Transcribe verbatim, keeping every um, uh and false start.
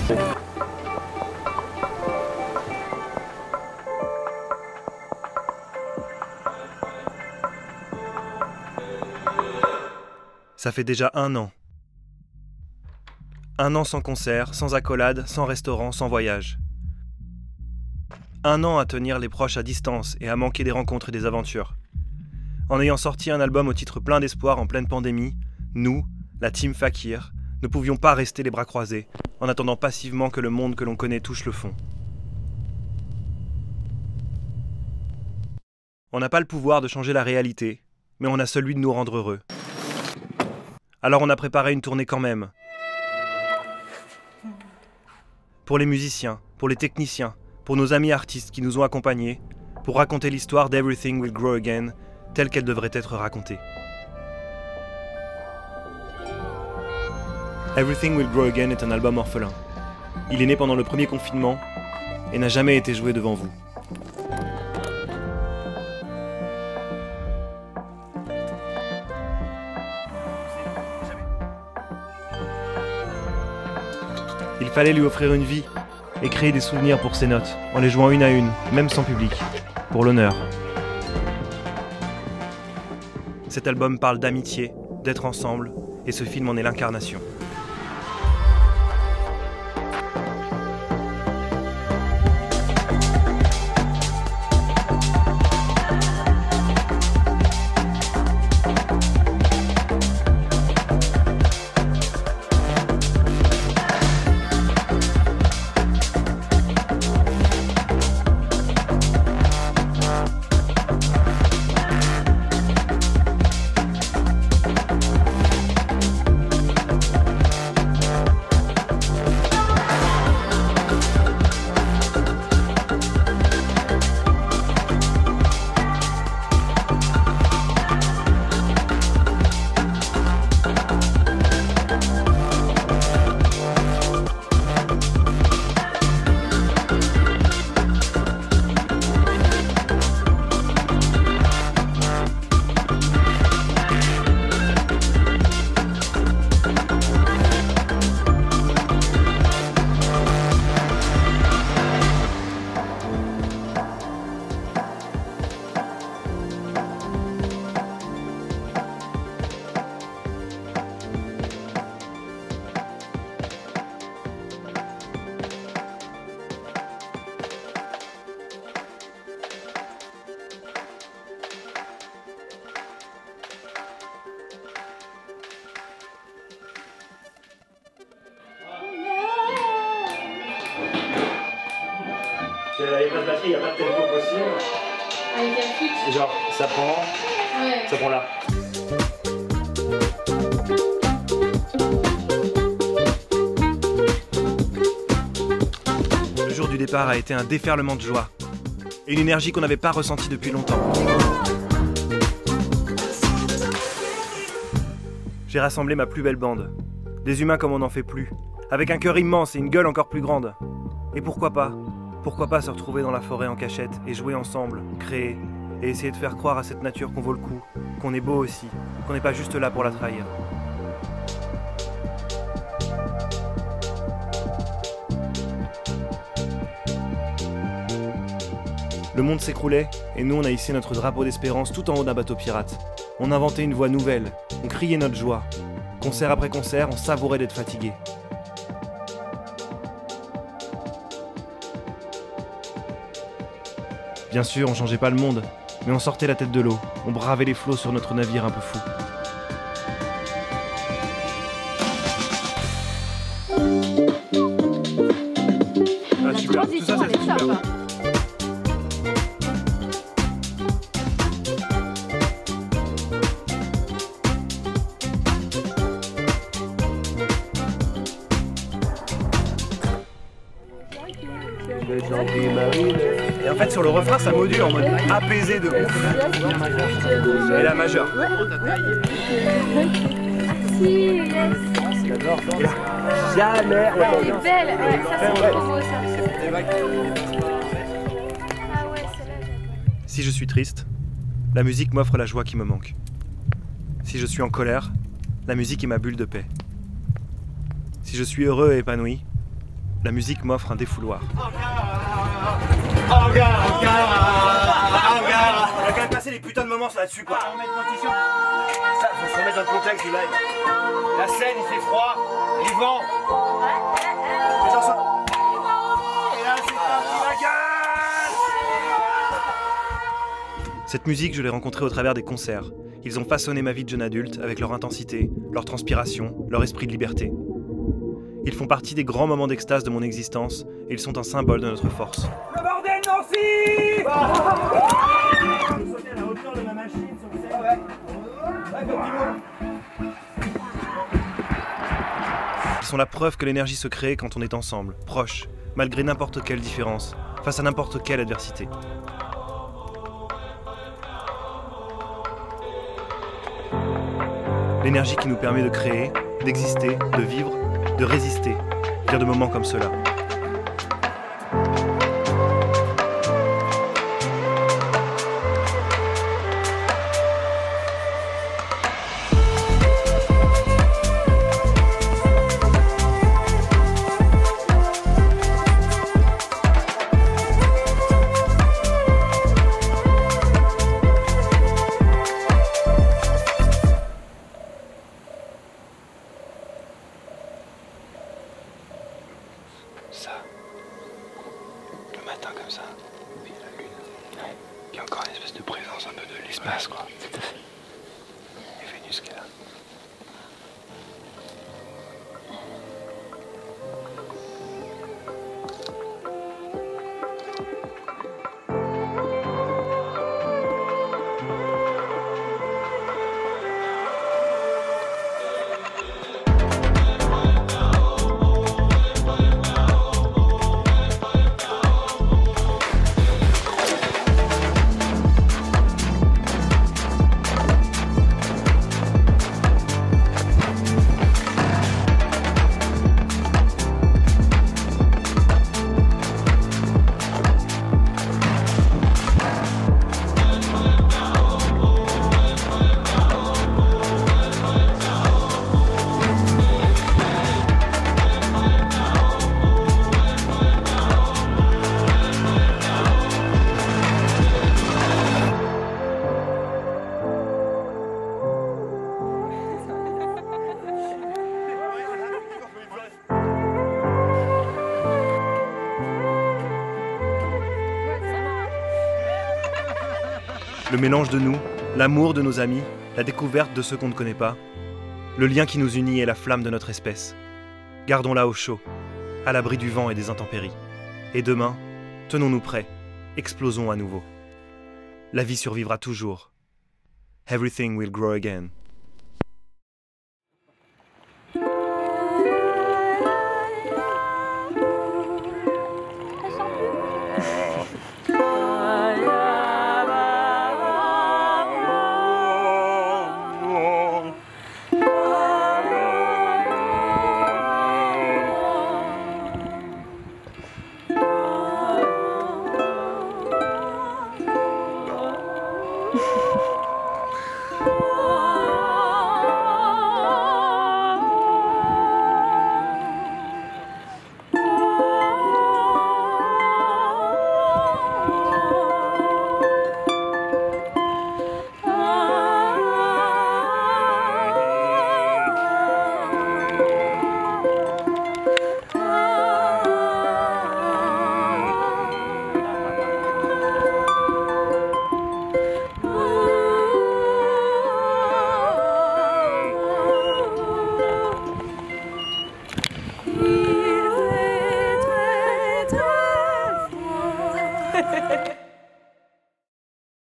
Ça fait déjà un an. Un an sans concert, sans accolade, sans restaurant, sans voyage. Un an à tenir les proches à distance et à manquer des rencontres et des aventures. En ayant sorti un album au titre plein d'espoir en pleine pandémie, nous, la team Fakir, ne pouvions pas rester les bras croisés, en attendant passivement que le monde que l'on connaît touche le fond. On n'a pas le pouvoir de changer la réalité, mais on a celui de nous rendre heureux. Alors on a préparé une tournée quand même. Pour les musiciens, pour les techniciens, pour nos amis artistes qui nous ont accompagnés, pour raconter l'histoire d'Everything Will Grow Again, telle qu'elle devrait être racontée. Everything Will Grow Again est un album orphelin. Il est né pendant le premier confinement et n'a jamais été joué devant vous. Il fallait lui offrir une vie et créer des souvenirs pour ses notes, en les jouant une à une, même sans public, pour l'honneur. Cet album parle d'amitié, d'être ensemble, et ce film en est l'incarnation. Il n'y a pas de batterie, il n'y a pas de tempo possible. Avec un flûte. Et genre, ça prend. Ouais. Ça prend là. Le jour du départ a été un déferlement de joie. Et une énergie qu'on n'avait pas ressentie depuis longtemps. J'ai rassemblé ma plus belle bande. Des humains comme on n'en fait plus. Avec un cœur immense et une gueule encore plus grande. Et pourquoi pas Pourquoi pas se retrouver dans la forêt en cachette et jouer ensemble, créer, et essayer de faire croire à cette nature qu'on vaut le coup, qu'on est beau aussi, qu'on n'est pas juste là pour la trahir. Le monde s'écroulait, et nous on a hissé notre drapeau d'espérance tout en haut d'un bateau pirate. On inventait une voix nouvelle, on criait notre joie. Concert après concert, on savourait d'être fatigué. Bien sûr, on changeait pas le monde, mais on sortait la tête de l'eau, on bravait les flots sur notre navire un peu fou. Ah, super, tout ça, c'est super. Et en fait sur le refrain ça module en mode apaisé de ouf. Et la majeure. Jamais. Elle est belle. Ouais, ça c'est trop beau ça. Ah ouais, celle-là. Si je suis triste, la musique m'offre la joie qui me manque. Si je suis en colère, la musique est ma bulle de paix. Si je suis heureux et épanoui, la musique m'offre un défouloir. On va quand même passer les putains de moments là-dessus quoi. Ça, faut se remettre dans le contexte du live. La scène, il fait froid, il vent. Les gens sont... Et là, c'est parti, la gueule. Cette musique, je l'ai rencontrée au travers des concerts. Ils ont façonné ma vie de jeune adulte avec leur intensité, leur transpiration, leur esprit de liberté. Ils font partie des grands moments d'extase de mon existence et ils sont un symbole de notre force. Le bordel, Nancy. Je sautais à la hauteur de ma machine sur le scène. Ouais. Ouais, comme Ils sont la preuve que l'énergie se crée quand on est ensemble, proches, malgré n'importe quelle différence, face à n'importe quelle adversité. L'énergie qui nous permet de créer, d'exister, de vivre, de résister, vient de moments comme cela. Ça, le matin comme ça, puis la lune, ouais. Il y a encore une espèce de présence un peu de l'espace, quoi. Tout à fait. Et Vénus qui est là. Le mélange de nous, l'amour de nos amis, la découverte de ceux qu'on ne connaît pas, le lien qui nous unit est la flamme de notre espèce. Gardons-la au chaud, à l'abri du vent et des intempéries. Et demain, tenons-nous prêts, explosons à nouveau. La vie survivra toujours. Everything will grow again.